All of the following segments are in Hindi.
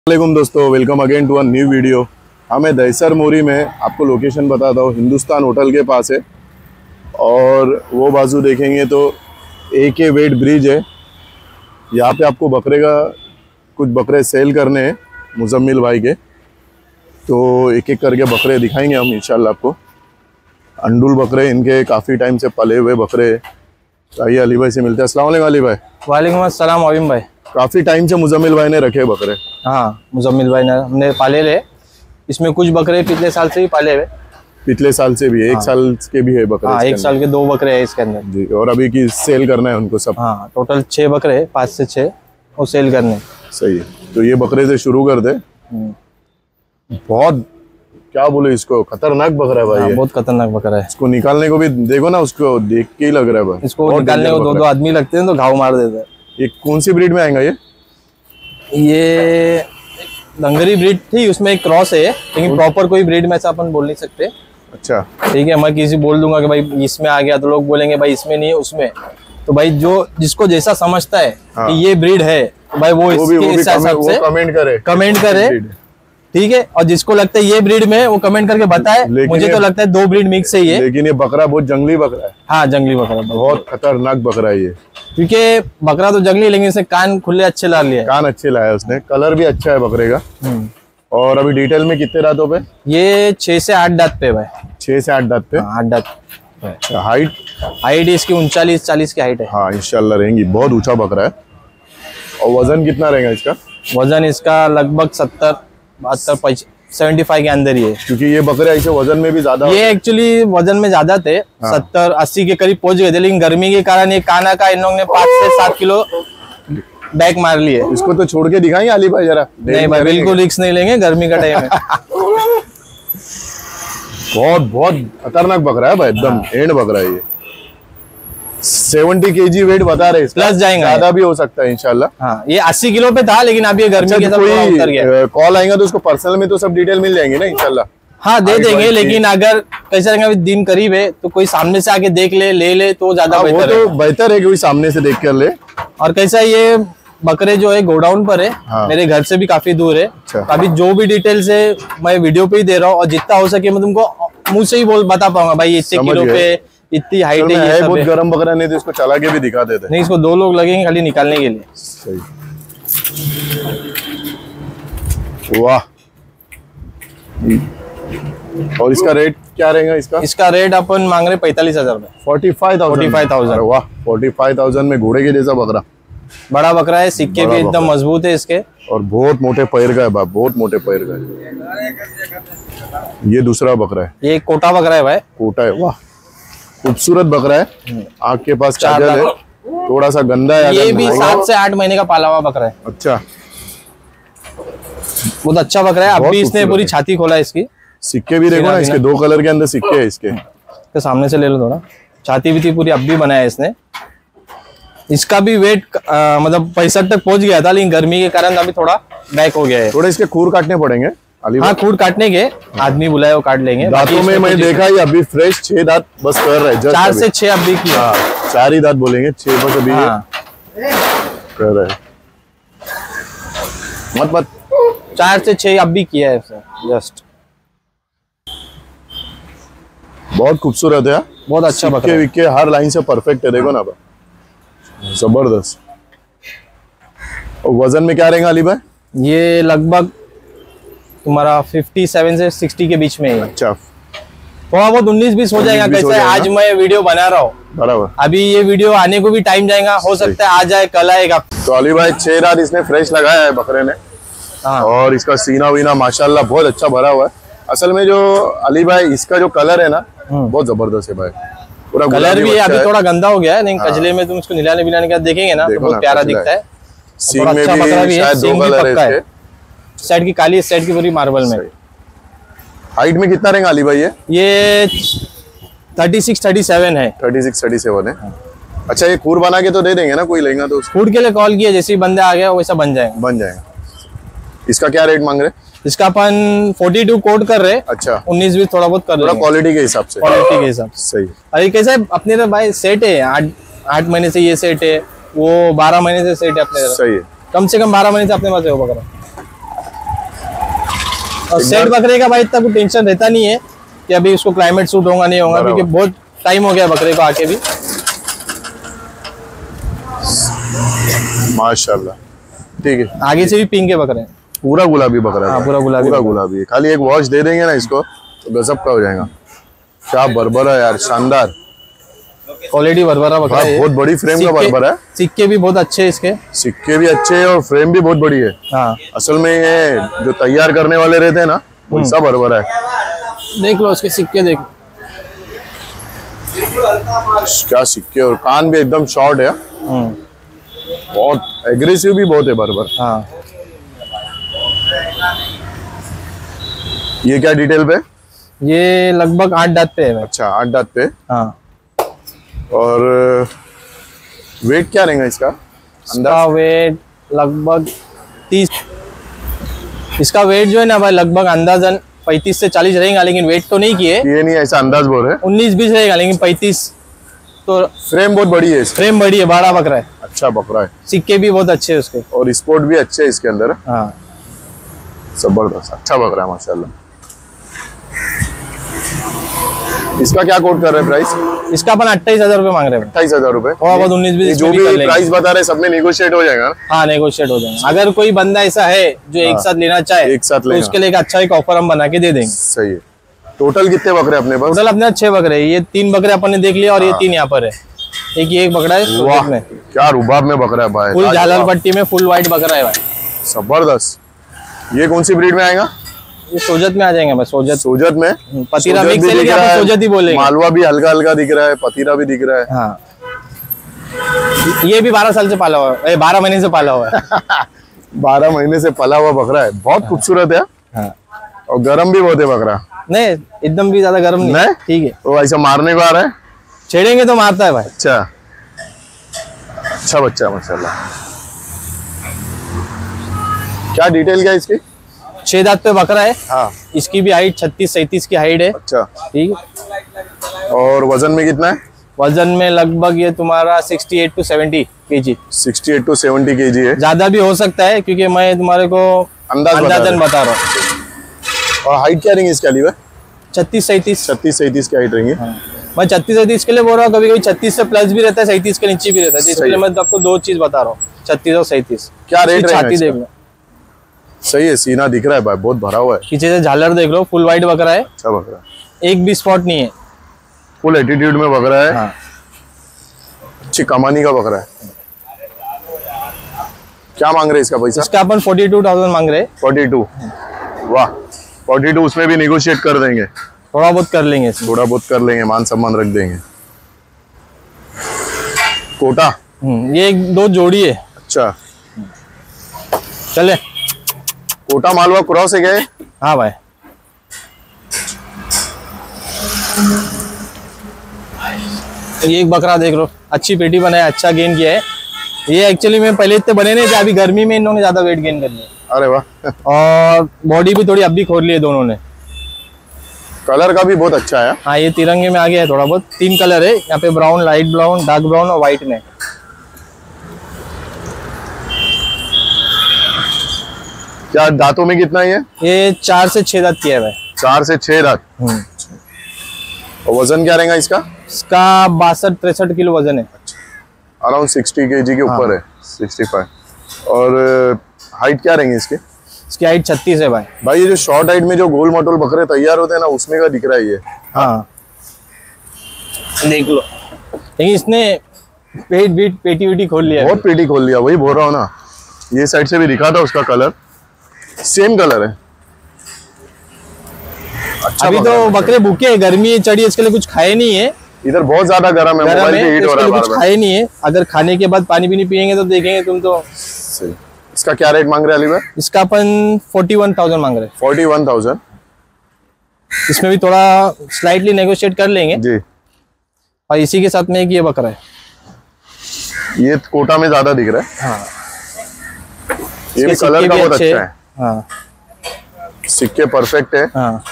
वालेकुम दोस्तों, welcome again to a new video. हमें दहिसर मोरी में आपको लोकेशन बताता हूँ, हिंदुस्तान होटल के पास है। और वो बाजू देखेंगे तो AK वेट ब्रिज है। यहाँ पे आपको बकरे का कुछ बकरे सेल करने हैं मुजम्मिल भाई के, तो एक एक करके बकरे दिखाएंगे हम इंशाल्लाह आपको। अंडुल बकरे इनके काफ़ी टाइम से पले हुए बकरे। आइए अली भाई से मिलते हैं। अस्सलाम वालेकुम अली भाई। वालेकुम अस्सलाम अवीम भाई। काफ़ी टाइम से मुजम्मिल भाई ने रखे बकरे। हाँ, मुजम्मिल भाई ने हमने पाले ले। इसमें कुछ बकरे पिछले साल से ही पाले हुए। पिछले साल से भी है, 1 साल के भी है बकरे। हाँ, 1 साल के 2 बकरे हैं इसके अंदर जी। और अभी की सेल करना है उनको सब। हाँ, टोटल 6 बकरे हैं, 5 से 6 और सेल करने। सही है, तो ये बकरे से शुरू कर दे। बहुत क्या बोले इसको, खतरनाक बकरा है भाई। हाँ, ये बहुत खतरनाक बकरा है। इसको निकालने को भी देखो ना, उसको देख के ही लग रहा है भाई। इसको निकालने को 2-2 आदमी लगते हैं तो घाव मार देते हैं। ये कौन सी ब्रीड में आएगा ये दंगरी ब्रीड थी, उसमें एक क्रॉस है, लेकिन प्रॉपर कोई ब्रीड में ऐसा अपन बोल नहीं सकते। अच्छा ठीक है, मैं किसी बोल दूंगा कि भाई इसमें आ गया तो लोग बोलेंगे भाई इसमें नहीं है उसमें। तो भाई जो जिसको जैसा समझता है कि ये ब्रीड है, तो भाई वो इसके हिसाब से कमेंट करे। ठीक है, और जिसको लगता है ये ब्रीड में वो कमेंट करके बताए। मुझे तो लगता है 2 ब्रीड मिक्स है ये। लेकिन ये बकरा बहुत जंगली बकरा है। हाँ, जंगली बकरा, बहुत खतरनाक बकरा है ये। क्योंकि बकरा तो जंगली, लेकिन इसे कान खुले अच्छे ला लिए। कान अच्छे लाया उसने, कलर भी अच्छा है बकरे का। और अभी डिटेल में कितने दांतों पे? ये 6 से 8 दांत पे भाई। 6 से 8 दांत पे। 8 दांत। हाइट इसकी 39-40 की हाइट है। हाँ, इंशाल्लाह रहेंगी। बहुत ऊंचा बकरा है। और वजन कितना रहेगा इसका? वजन इसका लगभग 70-72-75 के अंदर ही है। क्योंकि ये बकरे ऐसे वजन में भी ज्यादा, ये एक्चुअली वजन में ज्यादा थे। 70-80 के करीब पहुंच गए थे, लेकिन गर्मी के कारण ये काना का इन लोगों ने 5 से 7 किलो बैक मार लिए। इसको तो छोड़ के दिखाएंगे अली भाई जरा। नहीं भाई, बिल्कुल रिस्क नहीं लेंगे गर्मी का टाइम है। बहुत खतरनाक बकरा है भाई, एकदम एंड बकरा है ये। 70 kg वेट बता रहे, प्लस जाएंगे, ज्यादा भी हो सकता है इंशाल्लाह। हाँ, ये 80 किलो पे था, लेकिन अभी ये गर्मी के साथ उतर गया। कॉल आएगा तो उसको पर्सनल में तो सब डिटेल मिल जाएंगे ना इंशाल्लाह। हाँ, दे देंगे, लेकिन अगर कैसा रहेगा, दिन करीब है तो कोई सामने से आके देख ले ले तो ज्यादा बेहतर है। तो बेहतर है कि कोई सामने से देख कर ले। और कैसा ये बकरे जो है गोडाउन पर है। हाँ। मेरे घर से भी काफी दूर है। अच्छा। अभी जो भी डिटेल्स है मैं वीडियो पे ही दे रहा हूँ, और जितना हो सके मैं तुमको मुंह से ही बता पाऊंगा भाई इतने किलो पे इतनी हाइट है। ये बहुत गर्म बकरा नहीं तो इसको चला के भी दिखा देते। नहीं, इसको 2 लोग लगेंगे खाली निकालने के लिए। सही। वाह। और इसका रेट क्या रहेगा इसका? इसका रेट अपन मांग रहे 45,000 में। 45,000। वाह, 45,000 में घोड़े के जैसा बकरा। बड़ा बकरा है, सिक्के भी एकदम मजबूत है इसके। और बहुत मोटे पैर का है बाप, बहुत मोटे पैर का है। ये दूसरा बकरा है। ये कोटा बकरा है भाई। कोटा है, वाह खूबसूरत बकरा है। आँख के पास काजल है, थोड़ा सा गंदा है। ये भी 7 से 8 महीने का पाला हुआ बकरा है। अच्छा, बहुत अच्छा बकरा है। अभी इसने पूरी छाती खोला है इसकी। सिक्के भी देखो ना इसके, 2 कलर के अंदर सिक्के है इसके। तो सामने से ले लो थोड़ा। छाती भी थी पूरी, अब भी बनाया है इसने। इसका भी वेट मतलब 65 तक पहुंच गया था, लेकिन गर्मी के कारण अभी थोड़ा बैक हो गया है। थोड़े इसके खूर काटने पड़ेंगे अली। हाँ, खूर काटने के आदमी बुलाए, वो काट लेंगे। दांतों में मैं देखा ये अभी फ्रेश 6 दांत बस कर रहे हैं। 4 से 6 अभी की। हाँ, 4 ही दांत बोलेंगे, 6 बस अभी कर रहे हैं। मत 4 से 6 अभी किया है जस्ट। बहुत खूबसूरत है, बहुत अच्छा बकरा है। विक्के हर लाइन से परफेक्ट है, देखो ना भाई, जबरदस्त। और वजन में क्या रहेगा अली भाई? ये लगभग तुम्हारा 57 से 60 के बीच में है। अच्छा, थोड़ा बहुत 19-20 हो जाएगा। कैसे है, आज मैं वीडियो बना रहा हूँ बराबर। अभी ये वीडियो आने को भी टाइम जाएगा, हो सकता है आज आए कल आएगा। तो अली भाई 6 दांत इसने फ्रेश लगाया है बकरे ने। हाँ। और इसका सीना वीना माशाल्लाह बहुत अच्छा भरा हुआ है। असल में जो अली भाई इसका जो कलर है ना, बहुत जबरदस्त है भाई। पूरा कलर भी है, अभी थोड़ा गंदा हो गया है, लेकिन कजले में तुम इसको निलाने बिलाने का देखेंगे ना तो बहुत प्यारा दिखता है। सींग में भी शायद 2 कलर है इसके। साइड की काली, साइड की पूरी मार्बल में। हाइट में कितना रहेगा अली भाई ये 36-37 है। 36-37 है। अच्छा, ये खूर बना के तो दे देंगे ना, कोई लेगा तो? खूर के लिए कॉल किया, जैसे बंदे आ गया वैसा बन जाएगा। इसका क्या रेट मांग रहे? इसका अपन 42 कोड कर रहे। अच्छा, 19-20 थोड़ा बहुत कर रहे, क्वालिटी के हिसाब से। सही। अरे कैसा है, अपने तो भाई सेट है। 8 महीने से ये सेट है, वो 12 महीने से सेट है अपने। सही है, कम से कम 12 महीने से अपने पास है वो बकरा। और सेट बकरे का भाई इतना कुछ टेंशन रहता नहीं है कि अभी उसको क्लाइमेट सूट होगा नहीं होगा, क्योंकि बहुत टाइम हो गया बकरे को आके भी। माशाल्लाह, ठीक है। आगे से भी पिंक के बकरे हैं, पूरा गुलाबी बकरा है। हाँ, पूरा गुलाबी। खाली एक वॉश दे देंगे ना इसको तो गजब का हो जाएगा। क्या बरबरा यार, शानदार क्वालिटी बरबरा बकरा है। बहुत बड़ी फ्रेम का बरबरा है। सिक्के भी बहुत अच्छे हैं इसके, सिक्के भी अच्छे हैं और फ्रेम भी बहुत बड़ी है। हाँ, असल में ये जो तैयार करने वाले रहते हैं ना, वैसा बरबरा है। देख लो उसके सिक्के, देख क्या सिक्के, और कान भी एकदम शॉर्ट है। बहुत एग्रेसिव भी बहुत है बरबर। हाँ। ये क्या डिटेल पे? ये लगभग 8 दांत पे है। अच्छा, 8 दांत पे। हाँ। और वेट क्या रहेगा इसका? इसका वेट लगभग 30। इसका वेट जो है ना भाई लगभग अंदाजन 35 से 40 रहेगा, लेकिन वेट तो नहीं किए। ये नहीं, ऐसा अंदाज बोल रहे। 19-20 रहेगा, लेकिन 35 तो। फ्रेम बहुत बड़ी है, फ्रेम बड़ी है, बड़ा बकरा है। अच्छा बकरा है। सिक्के भी बहुत अच्छे हैं उसके, और स्पोर्ट भी अच्छे है इसके अंदर। हाँ, जबरदस्त, अच्छा बकरा है माशाल्लाह। इसका क्या कोट कर रहे हैं प्राइस? इसका अपन 28,000 रुपए मांग रहे हैं। 28,000 रुपए। थोड़ा बहुत 19-20 जो भी प्राइस बता रहे सब में नेगोशिएट हो जाएगा। हाँ, नेगोशिएट हो जाएगा। अगर कोई बंदा ऐसा है जो एक साथ लेना चाहे, एक साथ तो उसके लिए एक अच्छा एक ऑफर हम बना के दे देंगे। सही है। टोटल कितने बकरे अपने पास? टोटल अपने 6 बकरे। ये 3 बकरे अपन ने देख लिया और ये 3 यहाँ पर है। एक बकरा है। वाह, क्या रुबाब में बकरा है भाई। फुल झालर पट्टी में फुल व्हाइट बकरा है भाई, जबरदस्त। ये कौन सी ब्रीड में आएगा? ये सोजत में आ जाएंगे भाई। सोजत में पतीरा मिक्स है, लेकिन अपन सोजत ही बोलेंगे। मालवा भी हल्का हल्का दिख रहा है, पतीरा भी दिख रहा है। हाँ, ये भी 12 साल से पाला हुआ है, 12 महीने से पाला हुआ है। 12 महीने से पला हुआ बकरा है। बहुत खूबसूरत है। हाँ। और गर्म भी बहुत है बकरा। नहीं, एकदम भी ज्यादा गर्म नहीं, ठीक है। वो ऐसा मारने को आ रहा है, छेड़ेंगे तो मारता है भाई। अच्छा बच्चा माशाल्लाह। क्या डिटेल क्या इसकी? 6 दांत पे बकरा है। हाँ। इसकी भी हाइट 36-37 की हाइट है। अच्छा, ठीक है। और वजन में कितना है? वजन में लगभग ये तुम्हारा 68 to 70 kg। 68 to 70 kg है। ज्यादा भी हो सकता है, क्योंकि मैं तुम्हारे को अंदाजन बता रहा हूँ। और हाइट क्या रहेंगी इसके लिए? 36-37 की हाइट रहेंगी। हाँ। मैं 36-37 के लिए बोल रहा हूँ, कभी कभी 36 से प्लस भी रहता है, 37 के नीचे भी रहता है। इसके लिए मैं आपको 2 चीज बता रहा हूँ, 36 और 37। क्या रेट रहेगा? छाती देख लो, सही है, सीना दिख रहा है भाई, बहुत भरा हुआ है। पीछे से झालर देख लो, फुल व्हाइट बकरा है। अच्छा बकरा, एक भी स्पॉट नहीं है, फुल एटीट्यूड में बकरा है। हाँ। अच्छी कमानी का बकरा है। क्या मांग रहे हैं इसका पैसा? इसका अपन 42,000 मांग रहे हैं। 42, वाह। 42 उसमें भी निगोशिएट कर देंगे, थोड़ा बहुत कर लेंगे, थोड़ा बहुत कर लेंगे, मान सम्मान रख देंगे। कोटा, ये 2 जोड़ी है। अच्छा, चले। कोटा मालवा क्रॉस है गए। हाँ भाई, ये एक बकरा देख लो, अच्छी पेटी बनाया, अच्छा गेन किया है। ये एक्चुअली में पहले इतने बने नहीं थे, अभी गर्मी में इन्होंने ज्यादा वेट गेन कर लिया। अरे वाह। और बॉडी भी थोड़ी अभी खोल ली है दोनों ने। कलर का भी बहुत अच्छा है। हाँ, ये तिरंगे में आ गया है थोड़ा बहुत। 3 कलर है यहाँ पे, brown, light brown, dark brown और व्हाइट में। क्या दांतों में कितना है ये 4 से 6 दांत किया है भाई। 4 से 6 दांत। और वजन क्या रहेगा इसका? इसका 62-63 किलो वजन है। अराउंड 60 kg के ऊपर है, 65। और हाइट क्या रहेंगी इसकी? इसकी हाइट 36 है भाई। भाई ये जो शॉर्ट हाइट में जो गोल मटोल बकरे तैयार होते हैं ना, उसमें का दिख रहा है ये। हाँ, देख लो, लेकिन इसने पेटी वेटी खोल लिया, बहुत पेटी खोल लिया। वही बोल रहा हूँ ना, ये साइड से भी दिखा था उसका कलर, सेम कलर है। अच्छा, अभी तो बकरे भूखे, गर्मी चढ़ी, इसके लिए कुछ खाए नहीं है। इधर बहुत ज्यादा गर्म है, मोबाइल पे हीट हो रहा है, कुछ खाए नहीं है। अगर खाने के बाद पानी भी नहीं पियेंगे तो देखेंगे तुम तो। सही। इसका क्या रेट मांग रहे हैं अली भाई? इसका अपन 41,000 मांग रहे हैं। 41,000। इसमें भी थोड़ा स्लाइटली नेगोशिएट कर लेंगे जी। और इसी के साथ में एक ये बकरा है, ये कोटा में ज्यादा दिख रहा है। हाँ। ये भी कलर का बहुत अच्छा है। हाँ, सिक्के परफेक्ट है। हाँ।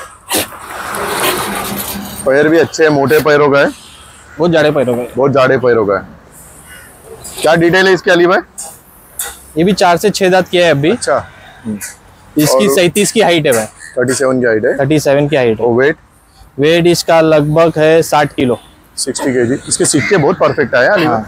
पैर भी अच्छे है, मोटे पैरों का है, बहुत जाड़े पैरों का है। बहुत जाड़े पैरों का है। क्या डिटेल है इसके अली भाई? ये भी 4 से 6 दांत किया है अभी। अच्छा। इसकी 37 की हाइट है भाई। 37 की हाइट है। 37 की हाइट है। और वेट इसका लगभग है 60 किलो। 60 kg। इसके सिक्के बहुत परफेक्ट आया। हाँ।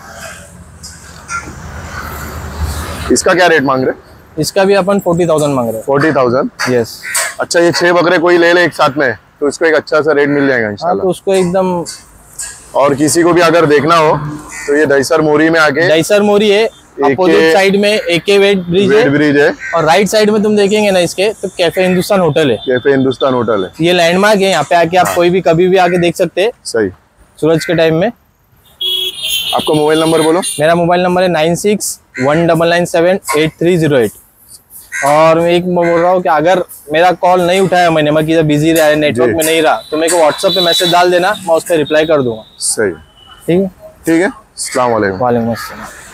इसका क्या रेट मांग रहे? इसका भी अपन 40,000 मांग रहे हैं। 40,000? यस। अच्छा, ये 6 बकरे कोई ले ले एक साथ में तो इसको एक अच्छा सा रेट मिल जाएगा इंशाल्लाह। हाँ, तो उसको एकदम। और किसी को भी अगर देखना हो तो ये दहिसर मोरी में आके, दहिसर मोरी है, अपोजिट साइड में एके वेट ब्रिज है और राइट साइड में तुम देखेंगे ना इसके तो कैफे हिंदुस्तान होटल है। कैफे हिंदुस्तान होटल है। ये लैंडमार्क है, यहाँ पे आके आप कोई भी कभी भी आके देख सकते हैं। सही। सूरज के टाइम में। आपका मोबाइल नंबर बोलो। मेरा मोबाइल नंबर है 9619978308। और मैं एक बोल रहा हूँ कि अगर मेरा कॉल नहीं उठाया मैंने, मैं किधर बिजी रहा, नेटवर्क में नहीं रहा, तो मेरे को व्हाट्सएप पे मैसेज डाल देना, मैं उस पर रिप्लाई कर दूंगा। सही। ठीक है। ठीक है। अस्सलाम वालेकुम। वालेकुम अस्सलाम।